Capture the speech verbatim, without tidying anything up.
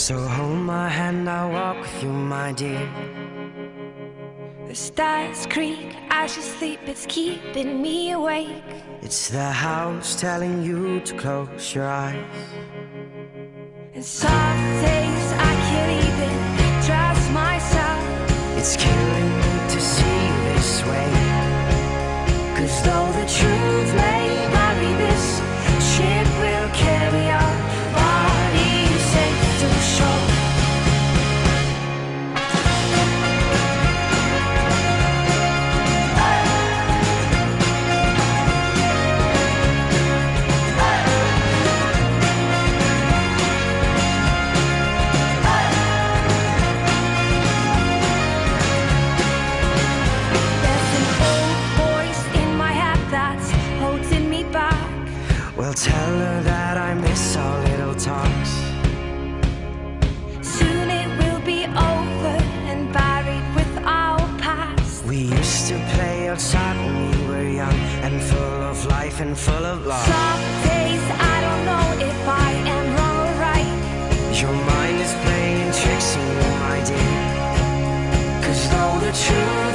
So hold my hand, I'll walk with you, my dear. The stars creak as you sleep, it's keeping me awake. It's the house telling you to close your eyes. And some days I can't even trust myself. It's killing me to see you this way. Cause though the truth may vary, this ship will carry our bodies safe to shore. Well, tell her that I miss our little talks. Soon it will be over and buried with our past. We used to play outside when we were young and full of life and full of love. Some days I don't know if I am wrong or right. Your mind is playing tricks on you, my dear. Cause though the truth